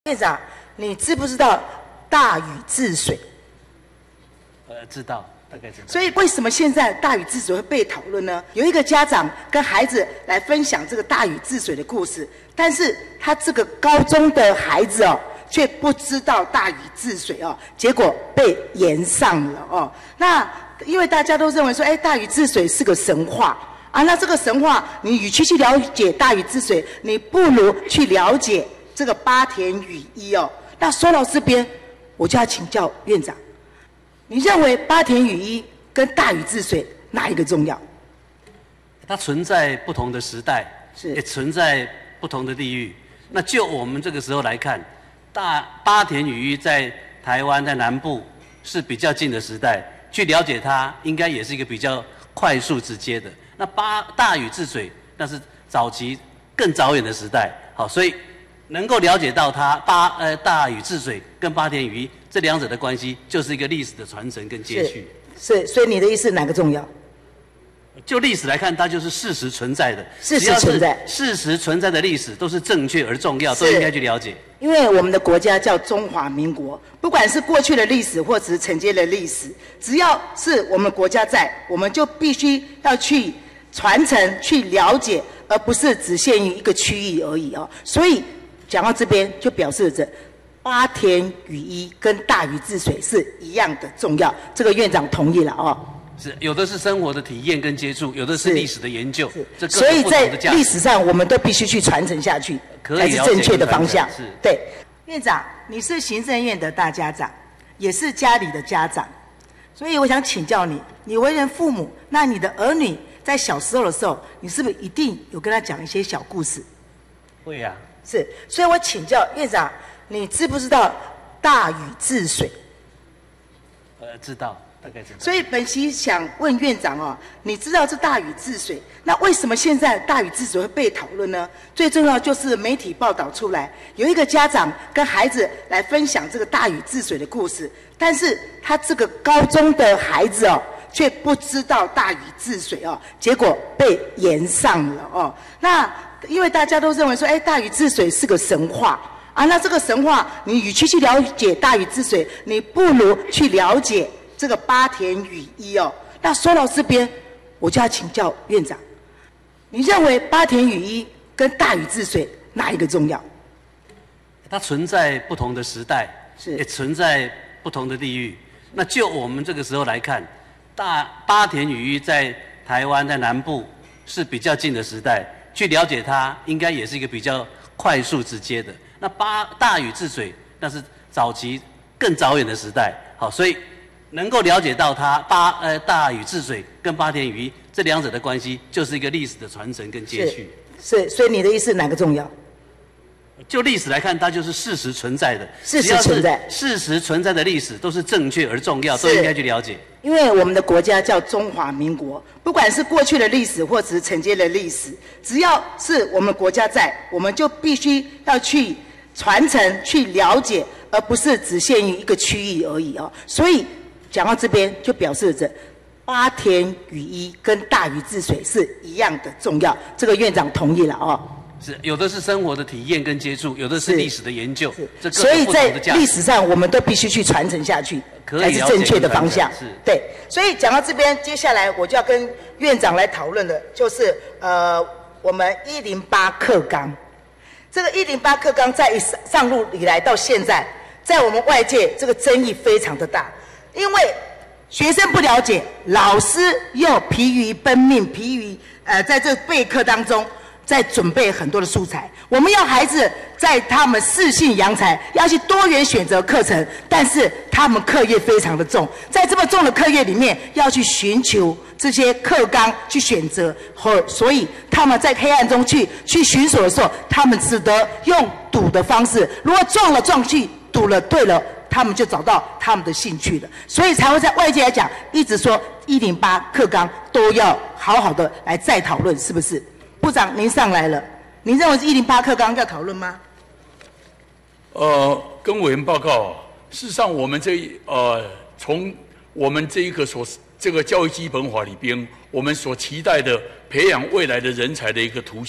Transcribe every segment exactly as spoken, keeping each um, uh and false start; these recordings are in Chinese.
院长，你知不知道大禹治水？ 呃，知道，大概知道。 所以为什么现在大禹治水会被讨论呢？有一个家长跟孩子来分享这个大禹治水的故事，但是他这个高中的孩子哦，却不知道大禹治水哦，结果被延上了哦。那因为大家都认为说，哎，大禹治水是个神话。啊，那这个神话，你与其去了解大禹治水，你不如去了解这个八田雨衣哦。那说到这边，我就要请教院长，你认为八田雨衣跟大禹治水哪一个重要？ 它存在不同的时代， 是也存在不同的地域。那就我们这个时候来看，大八田雨衣在台湾在南部是比较近的时代，去了解它，应该也是一个比较快速直接的。那八大禹治水，那是早期更早远的时代，好，所以能够了解到它八呃大禹治水跟八田雨衣这两者的关系，就是一个历史的传承跟接续。 是，所以你的意思哪个重要？ 就历史来看，它就是事实存在的， 事实存在， 事实存在的历史都是正确而重要，都应该去了解。 因为我们的国家叫中华民国，不管是过去的历史或者是承接的历史，只要是我们国家在，我们就必须要去传承、去了解，而不是只限于一个区域而已哦。所以讲到这边，就表示着八田雨衣跟大禹治水是一样的重要。这个院长同意了哦。 是，有的是生活的体验跟接触，有的是历史的研究，这所以在历史上，我们都必须去传承下去，才是正确的方向。 是， 对。院长，你是行政院的大家长，也是家里的家长，所以我想请教你，你为人父母，那你的儿女在小时候的时候，你是不是一定有跟他讲一些小故事？ 会呀、啊。 是，所以我请教院长，你知不知道大禹治水？ 呃，知道。 所以本席想问院长哦，你知道这大禹治水，那为什么现在大禹治水会被讨论呢？最重要就是媒体报道出来，有一个家长跟孩子来分享这个大禹治水的故事，但是他这个高中的孩子哦，却不知道大禹治水哦，结果被延上了哦。那因为大家都认为说，哎，大禹治水是个神话。啊，那这个神话，你与其去了解大禹治水，你不如去了解这个八田雨衣哦。那说到这边，我就要请教院长，你认为八田雨衣跟大禹治水哪一个重要？ 它存在不同的时代， 是也存在不同的地域。那就我们这个时候来看，大八田雨衣在台湾在南部是比较近的时代，去了解它，应该也是一个比较快速直接的。那八大禹治水，那是早期更早远的时代，好，所以能够了解到它八呃大禹治水跟八田雨衣这两者的关系，就是一个历史的传承跟接续。 是，是，所以你的意思哪个重要？ 就历史来看，它就是事实存在的， 事实存在， 事实存在的历史都是正确而重要，都应该去了解。 因为我们的国家叫中华民国，不管是过去的历史或者是承接的历史，只要是我们国家在，我们就必须要去传承、去了解，而不是只限于一个区域而已哦。所以讲到这边，就表示着八田雨衣跟大禹治水是一样的重要。这个院长同意了哦。 是，有的是生活的体验跟接触，有的是历史的研究，这所以在历史上，我们都必须去传承下去，才是正确的方向。 是， 对。所以讲到这边，接下来我就要跟院长来讨论的，就是呃，我们一零八课纲。这个一零八课纲在上路以来到现在，在我们外界这个争议非常的大，因为学生不了解，老师又疲于奔命，疲于呃在这备课当中。在准备很多的素材，我们要孩子在他们适性扬才，要去多元选择课程，但是他们课业非常的重，在这么重的课业里面，要去寻求这些课纲去选择，和所以他们在黑暗中去去寻索的时候，他们只得用赌的方式，如果撞了撞去，赌了对了，他们就找到他们的兴趣了，所以才会在外界来讲，一直说一零八课纲都要好好的来再讨论，是不是？部长，您上来了，您认为一零八课纲要讨论吗？ 呃，跟委员报告，事实上，我们这呃，从我们这一个所这个教育基本法里边，我们所期待的培养未来的人才的一个图像，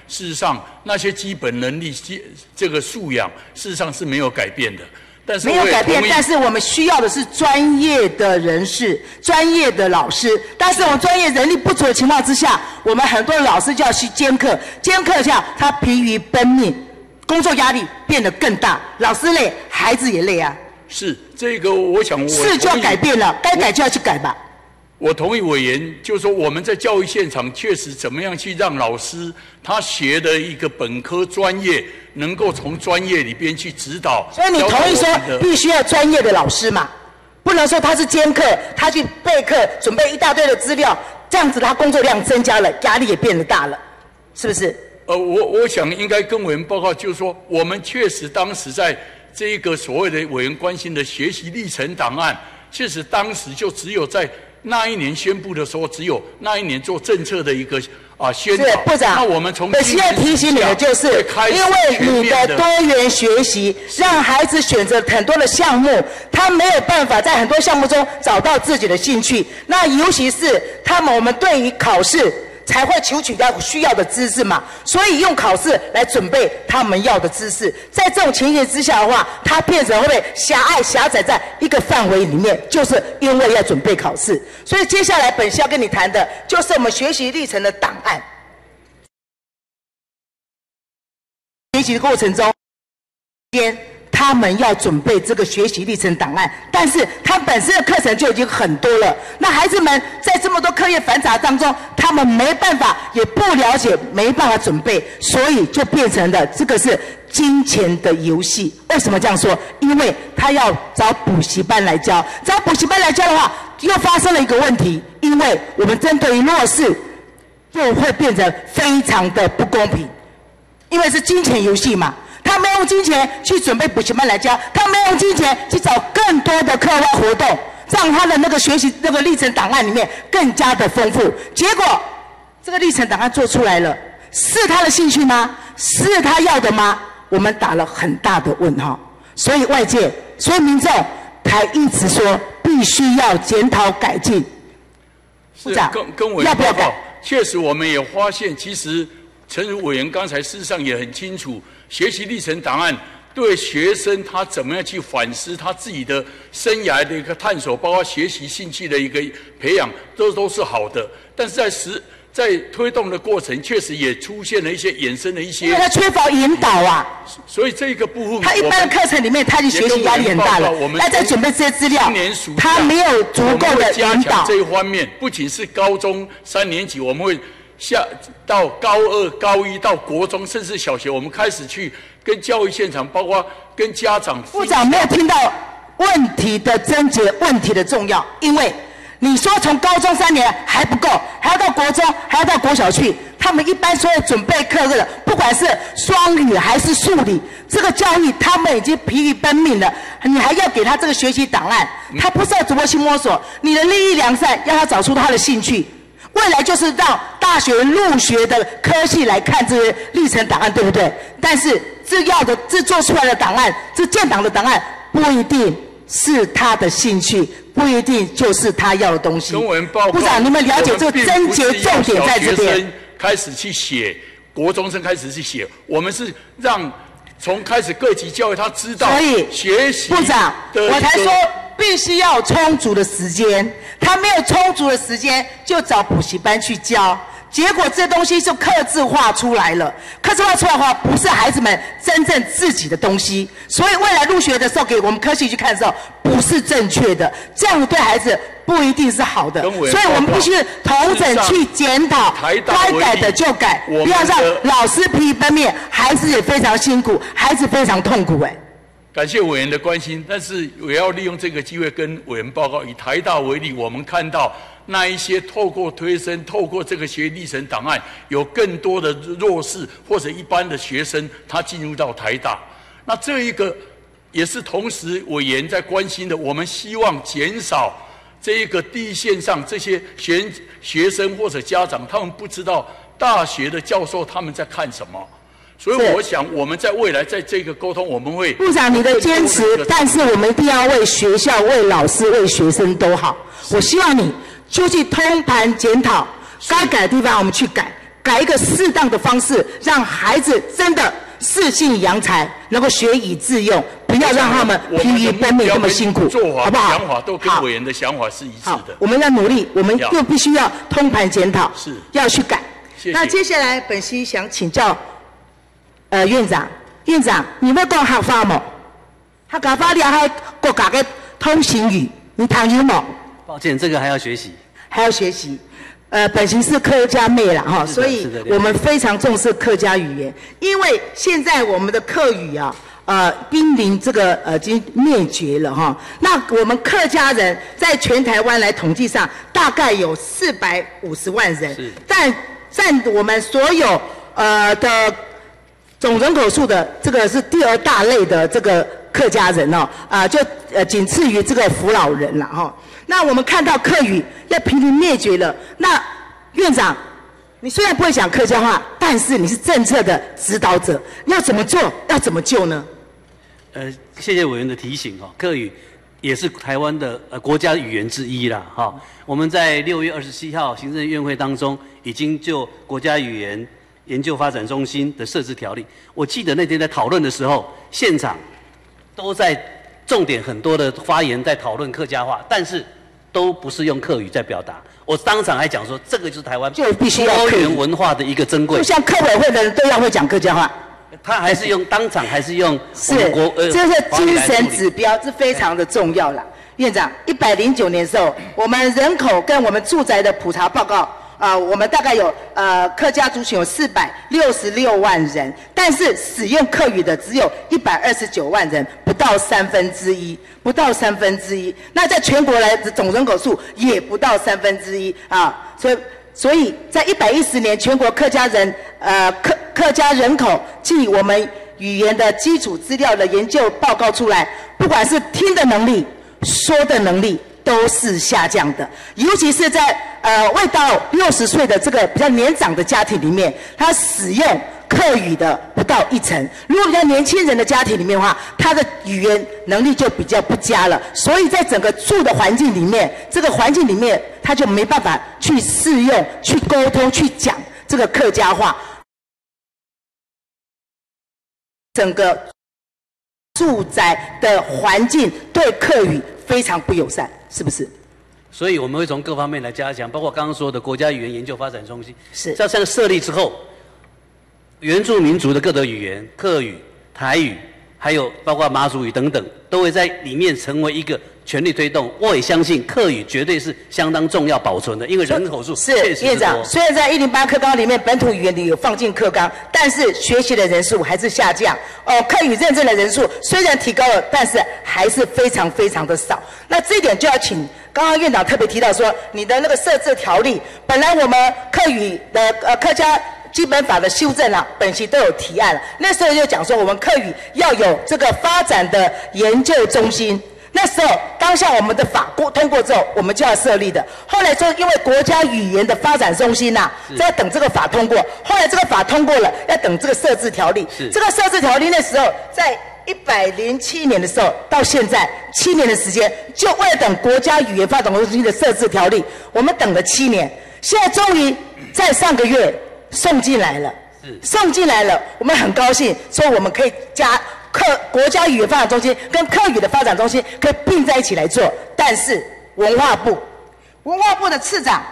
事实上那些基本能力、基这个素养，事实上是没有改变的。但是没有改变，但是我们需要的是专业的人士、专业的老师。但是我们专业人力不足的情况之下，我们很多的老师就要去兼课，兼课下他疲于奔命，工作压力变得更大，老师累，孩子也累啊。 是这个，我想我是就要改变了，该改就要去改吧。 我同意委员，就是说我们在教育现场确实怎么样去让老师他学的一个本科专业，能够从专业里边去指导。 所以你同意说必须要专业的老师嘛？不能说他是兼课，他去备课，准备一大堆的资料，这样子他工作量增加了，压力也变得大了，是不是？ 呃，我我想应该跟委员报告，就是说我们确实当时在这一个所谓的委员关心的学习历程档案，确实当时就只有在那一年宣布的时候，只有那一年做政策的一个啊宣导。 是部长， 那我们从我现在提醒你的就是，因为你的多元学习，让孩子选择很多的项目，他没有办法在很多项目中找到自己的兴趣。那尤其是他们，我们对于考试才会求取到需要的知识嘛，所以用考试来准备他们要的知识。在这种情形之下的话，它变成会被狭隘狭窄在一个范围里面，就是因为要准备考试。所以接下来本系要跟你谈的就是我们学习历程的档案。学习的过程中间。他们要准备这个学习历程档案，但是他本身的课程就已经很多了。那孩子们在这么多课业繁杂当中，他们没办法，也不了解，没办法准备，所以就变成了这个是金钱的游戏。为什么这样说？因为他要找补习班来教，找补习班来教的话，又发生了一个问题，因为我们针对于弱势，就会变成非常的不公平，因为是金钱游戏嘛。他没有用金钱去准备补习班来教，他没有用金钱去找更多的课外活动，让他的那个学习那个历程档案里面更加的丰富。结果这个历程档案做出来了，是他的兴趣吗？是他要的吗？我们打了很大的问号。所以外界，所以民众才一直说必须要检讨改进。 部长，跟跟委员报告，确实我们也发现，其实诚如委员刚才事实上也很清楚。学习历程档案对学生他怎么样去反思他自己的生涯的一个探索，包括学习兴趣的一个培养，这都是好的。但是在实在推动的过程，确实也出现了一些衍生的一些， 因为他缺乏引导啊。 所以这个部分， 他一般的课程里面，他就学习压力很大了。他在准备这些资料，他没有足够的引导。 这一方面，不仅是高中三年级，我们会。下到高二、高一到国中，甚至小学，我们开始去跟教育现场，包括跟家长。 部长没有听到问题的症结、问题的重要，因为你说从高中三年还不够，还要到国中，还要到国小去。他们一般所有准备课的，不管是双语还是数理，这个教育他们已经疲于奔命了，你还要给他这个学习档案，他不是要逐步去摸索，你的利益良善，要他找出他的兴趣。未来就是让大学入学的科系来看这些历程档案，对不对？但是这要的、这做出来的档案，这建档的档案，不一定是他的兴趣，不一定就是他要的东西。 跟我们报告， 部长，你们了解这个症结重点在这边。 开始去写，国中生开始去写，我们是让从开始各级教育他知道， 所以学习。 部长，我才说。必须要有充足的时间，他没有充足的时间，就找补习班去教，结果这东西就客制化出来了。客制化出来的话，不是孩子们真正自己的东西，所以未来入学的时候，给我们科系去看的时候，不是正确的，这样对孩子不一定是好的。所以我们必须同整去检讨，该改的就改，不要让老师疲于奔命，孩子也非常辛苦，孩子非常痛苦。哎。 感谢委员的关心，但是也要利用这个机会跟委员报告。以台大为例，我们看到那一些透过推升、透过这个学习历程档案，有更多的弱势或者一般的学生，他进入到台大。那这一个也是同时委员在关心的，我们希望减少这一个第一线上这些学学生或者家长，他们不知道大学的教授他们在看什么。所以我想，我们在未来在这个沟通，我们会部长你的坚持，但是我们一定要为学校、为老师、为学生都好。我希望你就去通盘检讨，该改的地方我们去改， 改一个适当的方式，让孩子真的适性扬才，能够学以致用，不要让他们疲于奔命这么辛苦，好不好？ 想法都跟委员的想法是一致的。 我们要努力，我们又必须要通盘检讨， 是要去改。 谢谢。 那接下来，本席想请教，呃，院长，院长，你会讲客话吗？客家话了还国家的通行语，你谈有吗？ 抱歉，这个还要学习， 还要学习。呃，本席是客家妹啦哈，所以我们非常重视客家语言，因为现在我们的客语啊，呃，濒临这个呃，已经灭绝了哈。那我们客家人在全台湾来统计上，大概有四百五十万人，但占我们所有呃的总人口数的这个是第二大类的这个客家人哦，啊、呃，就呃仅次于这个福老人了哈。那我们看到客语要濒临灭绝了，那院长，你虽然不会讲客家话，但是你是政策的指导者，你要怎么做？要怎么救呢？ 呃，谢谢委员的提醒哈，客语也是台湾的呃国家语言之一啦哈。我们在六月二十七号行政院会当中，已经就国家语言研究发展中心的设置条例，我记得那天在讨论的时候，现场都在重点很多的发言在讨论客家话，但是都不是用客语在表达。我当场还讲说，这个就是台湾就必须要多元文化的一个珍贵。 就像客委会的人都要会讲客家话。 他还是用当场还是用我们国呃，这是精神指标，是非常的重要了。院长，一百零九年的时候，我们人口跟我们住宅的普查报告啊、呃，我们大概有呃客家族群有四百六十六万人，但是使用客语的只有一百二十九万人，不到三分之一，不到三分之一。那在全国来的总人口数也不到三分之一啊，所以。所以在一百一十年，全国客家人呃客客家人口即我们语言的基础资料的研究报告出来，不管是听的能力、说的能力都是下降的，尤其是在呃未到六十岁的这个比较年长的家庭里面，他使用客语的不到一成。如果比较年轻人的家庭里面的话，他的语言能力就比较不佳了，所以在整个住的环境里面，这个环境里面他就没办法去适用、去沟通、去讲这个客家话，整个住宅的环境对客语非常不友善，是不是？ 所以我们会从各方面来加强，包括刚刚说的国家语言研究发展中心， 是这样设立之后，原住民族的各的语言，客语、台语，还有包括马祖语等等，都会在里面成为一个全力推动。我也相信客语绝对是相当重要保存的，因为人口数是院长。虽然在一零八课纲里面本土语言里有放进课纲，但是学习的人数还是下降。哦，客语认证的人数虽然提高了，但是还是非常非常的少。那这一点就要请刚刚院长特别提到说，你的那个设置条例，本来我们客语的呃客家基本法的修正啊，本席都有提案了。那时候就讲说，我们客语要有这个发展的研究中心。那时候当下我们的法过通过之后，我们就要设立的。后来说，因为国家语言的发展中心呐、啊，在等这个法通过。后来这个法通过了，要等这个设置条例。这个设置条例那时候在一百零七年的时候，到现在七年的时间，就为了等国家语言发展中心的设置条例，我们等了七年。现在终于在上个月送进来了，送进来了，我们很高兴，所以我们可以加客国家语言发展中心跟客语的发展中心可以并在一起来做。但是文化部，文化部的次长，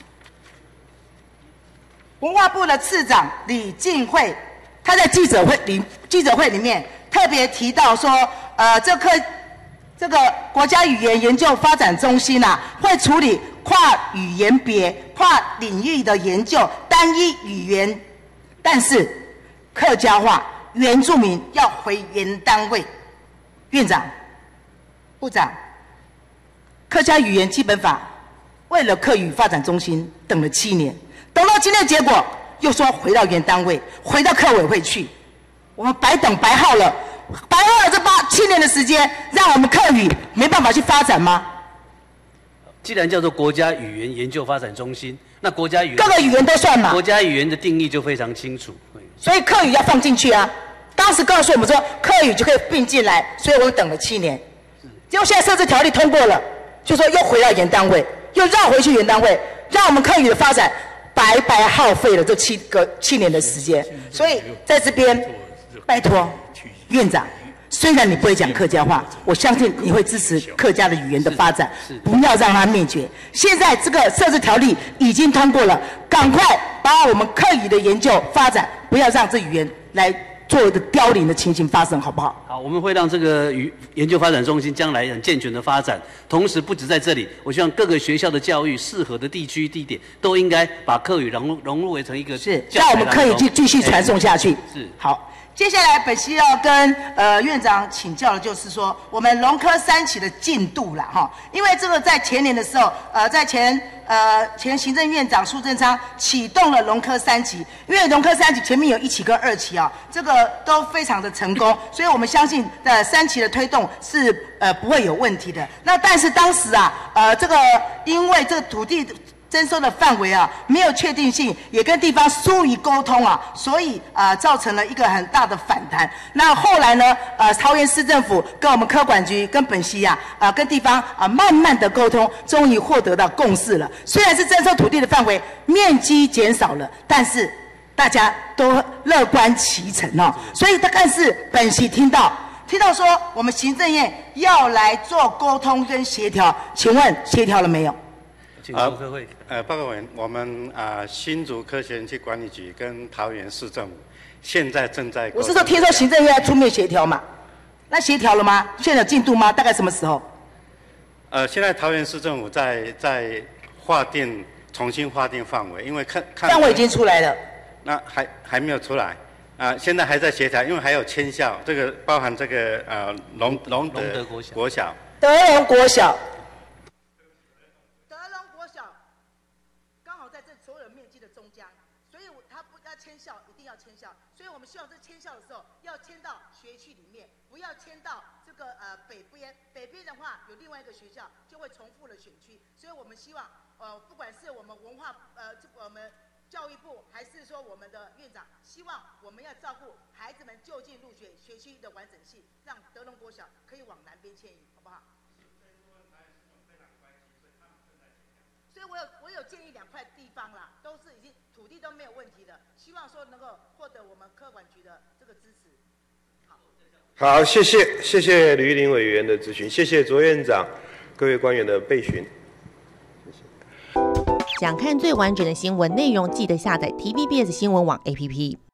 文化部的次长李进惠，他在记者会里记者会里面特别提到说，呃，这课这个国家语言研究发展中心啊，会处理跨语言别、跨领域的研究，单一语言，但是客家话、原住民要回原单位。院长、部长，客家语言基本法为了客语发展中心等了七年，等到今天的结果又说回到原单位，回到客委会去，我们白等白耗了。白耗了这八七年的时间，让我们客语没办法去发展吗？ 既然叫做国家语言研究发展中心，那国家语言各个语言都算嘛？ 国家语言的定义就非常清楚， 所以客语要放进去啊。当时告诉我们说客语就可以并进来，所以我们等了七年。结果现在设置条例通过了，就说又回到原单位，又绕回去原单位，让我们客语的发展白白耗费了这七个七年的时间。所以在这边，拜托院长。虽然你不会讲客家话，我相信你会支持客家的语言的发展，不要让它灭绝。现在这个设置条例已经通过了，赶快把我们客语的研究发展，不要让这语言来做一个凋零的情形发生，好不好？ 好，我们会让这个语研究发展中心将来很健全的发展。同时，不止在这里，我希望各个学校的教育适合的地区地点都应该把客语融入融入为成一个是，让我们客语继继续传送下去。 是， 好。接下来，本期要跟呃院长请教的就是说，我们农科三期的进度啦，哈，因为这个在前年的时候，呃，在前呃前行政院长苏贞昌启动了农科三期，因为农科三期前面有一期跟二期啊，这个都非常的成功，所以我们相信呃三期的推动是呃不会有问题的。那但是当时啊，呃这个因为这个土地征收的范围啊没有确定性，也跟地方疏于沟通啊，所以啊、呃、造成了一个很大的反弹。那后来呢，呃桃园市政府跟我们科管局跟本溪啊啊、呃、跟地方啊、呃、慢慢的沟通，终于获得到共识了。虽然是征收土地的范围面积减少了，但是大家都乐观其成哦。所以大概是本溪听到听到说我们行政院要来做沟通跟协调，请问协调了没有？ 啊， 呃，报告委员，我们啊、呃、新竹科学园区管理局跟桃园市政府现在正在。 我是说，听说行政院要出面协调嘛？那协调了吗？现在有进度吗？大概什么时候？ 呃，现在桃园市政府在在划定重新划定范围，因为看看范围已经出来了。 那还还没有出来啊、呃，现在还在协调，因为还有签校，这个包含这个呃龙龙德国小国小德隆国小。 希望这签校的时候要签到学区里面，不要签到这个呃北边。北边的话有另外一个学校就会重复了选区，所以我们希望呃不管是我们文化呃这我们教育部还是说我们的院长，希望我们要照顾孩子们就近入学学区的完整性，让德隆国小可以往南边迁移，好不好？所以我有我有建议两块地方啦，都是已经土地都没有问题的，希望说能够获得我们科管局的这个支持。好， 好，谢谢谢谢吕玉玲委员的咨询，谢谢卓院长、各位官员的备询。 想看最完整的新闻内容，记得下载 T V B S 新闻网 A P P。